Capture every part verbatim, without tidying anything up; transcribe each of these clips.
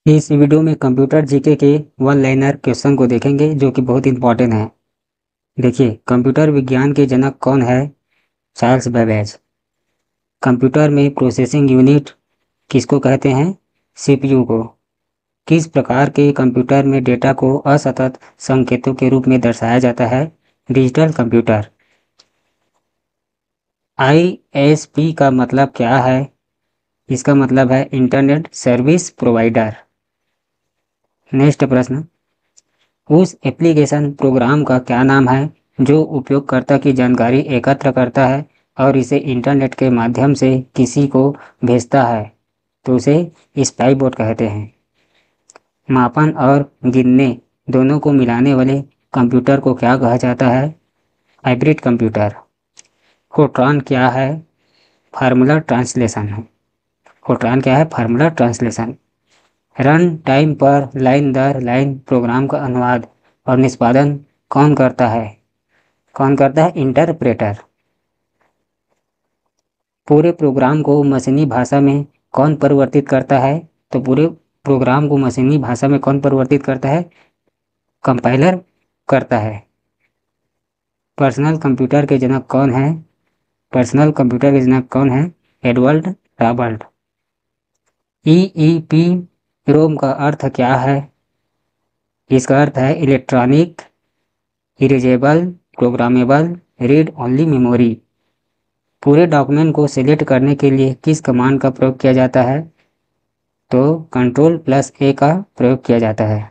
इस वीडियो में computer GK के वन लाइनर क्वेश्चन को देखेंगे जो कि बहुत इंपॉर्टेंट है। देखिए, कंप्यूटर विज्ञान के जनक कौन है? Charles Babbage. कंप्यूटर में प्रोसेसिंग यूनिट किसको कहते हैं? सीपीयू को। किस प्रकार के कंप्यूटर में डेटा को असतत संकेतों के रूप में दर्शाया जाता है? Digital computer. आईएसपी का मतलब क्या है? इसका मतलब है इंटरनेट सर्विस प्रोवाइडर। नेक्स्ट प्रश्न, उस एप्लीकेशन प्रोग्राम का क्या नाम है जो उपयोगकर्ता की जानकारी एकत्र करता है और इसे इंटरनेट के माध्यम से किसी को भेजता है? तो उसे स्पाई बोर्ड कहते हैं। मापन और गिनने दोनों को मिलाने वाले कंप्यूटर को क्या कहा जाता है? Hybrid computer. फोरट्रान क्या है? फार्मूला ट्रांसलेशन है। फोरट्रान क्या है? Formula translation. रन टाइम पर लाइन दर लाइन प्रोग्राम का अनुवाद और निष्पादन कौन करता है? कौन करता है? इंटरप्रेटर। पूरे प्रोग्राम को मशीनी भाषा में कौन परिवर्तित करता है? तो पूरे प्रोग्राम को मशीनी भाषा में कौन परिवर्तित करता है? कंपाइलर करता है। पर्सनल कंप्यूटर के जनक कौन है? पर्सनल कंप्यूटर के जनक कौन है? Edward Robert. ईईपी रोम का अर्थ क्या है? इसका अर्थ है electronic erasable programmable read only memory. पूरे डॉक्यूमेंट को सिलेक्ट करने के लिए किस कमांड का प्रयोग किया जाता है? तो कंट्रोल प्लस ए का प्रयोग किया जाता है।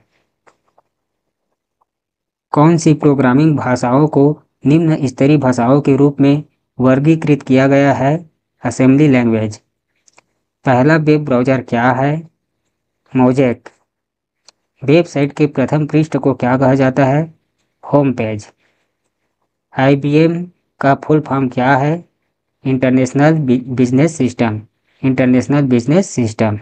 कौन सी प्रोग्रामिंग भाषाओं को निम्न स्तरीय भाषाओं के रूप में वर्गीकृत किया गया है? Assembly language. पहला वेब ब्राउज़र क्या है? मोज़ेक। वेबसाइट के प्रथम पृष्ठ को क्या कहा जाता है? Home page. आईबीएम का फुल फॉर्म क्या है? International business system. International business system.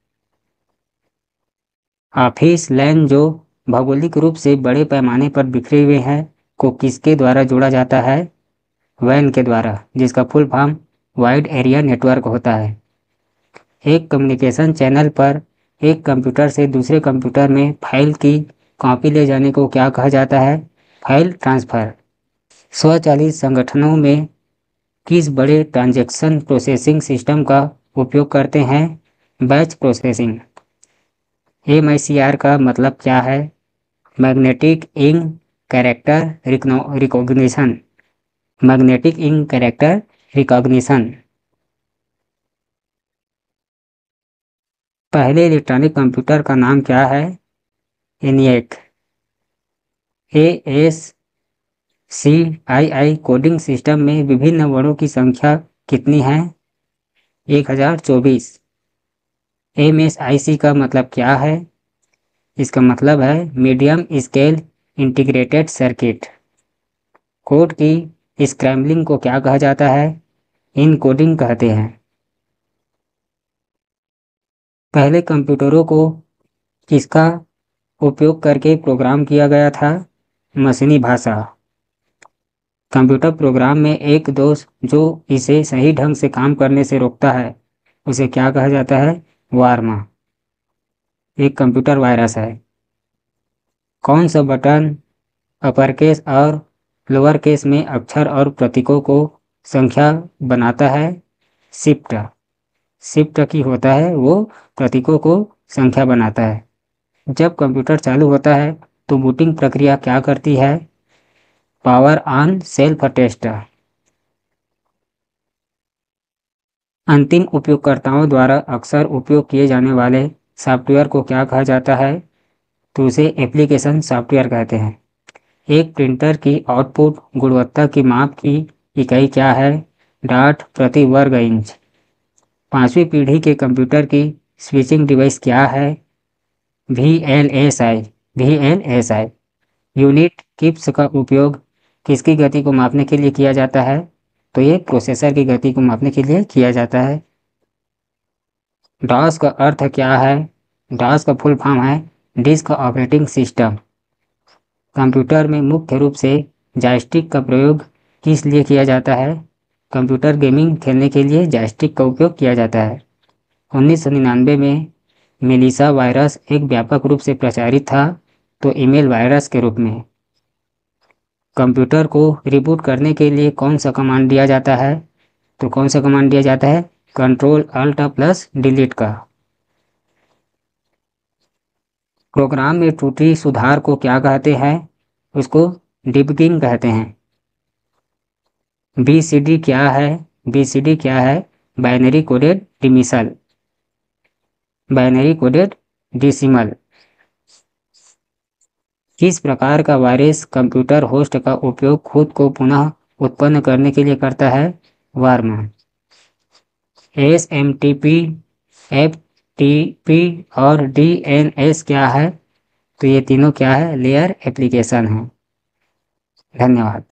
Office LAN जो भौगोलिक रूप से बड़े पैमाने पर बिखरे हुए हैं को किसके द्वारा जोड़ा जाता है? वैन के द्वारा, जिसका full form wide area network होता है। एक कम्युनिकेशन चैनल पर एक कंप्यूटर से दूसरे कंप्यूटर में फाइल की कॉपी ले जाने को क्या कहा जाता है? File transfer. स्वचालित संगठनों में किस बड़े ट्रांजैक्शन प्रोसेसिंग सिस्टम का उपयोग करते हैं? Batch processing. M I C R का मतलब क्या है? Magnetic ink character recognition. Magnetic ink character recognition. पहले इलेक्ट्रॉनिक कंप्यूटर का नाम क्या है? ENIAC. A S C I I coding system में विभिन्न वर्णों की संख्या कितनी है? एक हज़ार चौबीस। एम एस आई सी का मतलब क्या है? इसका मतलब है medium scale integrated circuit. Code की स्क्रैम्बलिंग को क्या कहा जाता है? इनकोडिंग कहते हैं। पहले कंप्यूटरों को किसका उपयोग करके प्रोग्राम किया गया था? मशीनी भाषा। कंप्यूटर प्रोग्राम में एक दोष जो इसे सही ढंग से काम करने से रोकता है उसे क्या कहा जाता है? वार्मा। एक कंप्यूटर वायरस है। कौन सा बटन अपर केस और लोअर केस में अक्षर और प्रतीकों को संख्या बनाता है? शिफ्ट। शिफ्ट की होता है वो प्रतीकों को संख्या बनाता है। जब कंप्यूटर चालू होता है तो बूटिंग प्रक्रिया क्या करती है? Power on self test. अंतिम उपयोगकर्ताओं द्वारा अक्सर उपयोग किए जाने वाले सॉफ्टवेयर को क्या कहा जाता है? तो उसे एप्लीकेशन सॉफ्टवेयर कहते हैं। एक प्रिंटर की आउटपुट गुणवत्ता की माप की इकाई क्या है? डॉट प्रति वर्ग इंच। पांचवी पीढ़ी के कंप्यूटर की स्विचिंग डिवाइस क्या है? V L S I. V L S I. Unit KIPS का उपयोग किसकी गति को मापने के लिए किया जाता है? तो ये प्रोसेसर की गति को मापने के लिए किया जाता है। डॉस का अर्थ क्या है? डॉस का फुल फॉर्म है डिस्क ऑपरेटिंग सिस्टम। कंप्यूटर में मुख्य रूप से जॉयस्टिक का प्रयोग किस लिए किया जाता है? कंप्यूटर गेमिंग खेलने के लिए जॉयस्टिक का उपयोग किया जाता है। उन्नीस सौ निन्यानवे में मेलिसा वायरस एक व्यापक रूप से प्रचारित था, तो ईमेल वायरस के रूप में। कंप्यूटर को रिबूट करने के लिए कौन सा कमांड दिया जाता है? तो कौन सा कमांड दिया जाता है? कंट्रोल अल्ट प्लस डिलीट का। प्रोग्राम में त्रुटि सुधार को क्या कहते हैं? उसको डिबगिंग कहते हैं। बी सी डी क्या है? बी सी डी क्या है? Binary coded decimal, binary coded decimal. किस प्रकार का वायरस कंप्यूटर होस्ट का उपयोग खुद को पुनः उत्पन्न करने के लिए करता है? Worm. S M T P, F T P और डी एन एस क्या है? तो ये तीनों क्या है? लेयर एप्लीकेशन है। धन्यवाद।